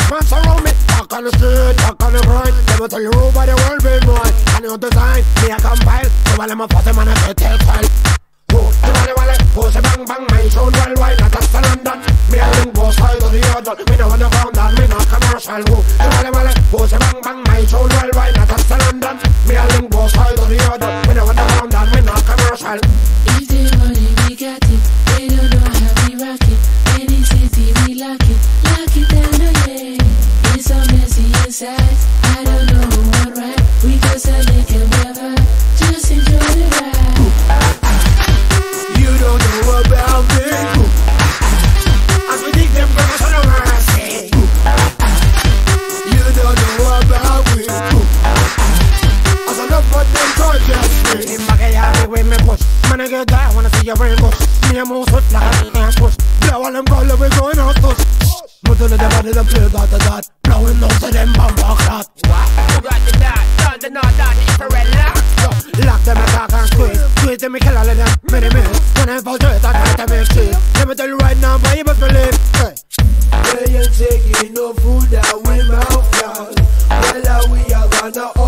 man surround me. Back on the street, back on the grind. Let me tell you who by the world be mine. And you design, me a compile. So while I'm a party man, I tell style. Who, the wale, who say bang bang, my sound worldwide, not just London. Me a link both sides of the other. Me no on the ground and me not commercial. Who, the wale, who say bang bang, my sound worldwide, not just London. Me a link both sides of the other. Me no on the ground and me not commercial. Easy money, we got it. They don't know how we rock it. Any city, we lock it. Lock it down again. It's so messy inside. I don't know who won right. We just a lick and weather. Just enjoy the ride. You don't know about me. As we dig them girls on the mercy. You don't know about me. As I look for them gorgeous me. In Miami with me push. Man I get die, wanna see your brain bush. Me a move swift like a dance push. Blow all them color we going out push. Put on the body them play dot. Blowing out to them bumper clot. What? You got the dot, the not dot, infrared lock. Lock them attack and squeeze. Squeeze them, me kill all of them. Many minutes. When I infiltrate, I try to make shit. Let me tell you right now, boy, you must believe. Hey. They ain't taking no food that we mouth, y'all. Well, we are gonna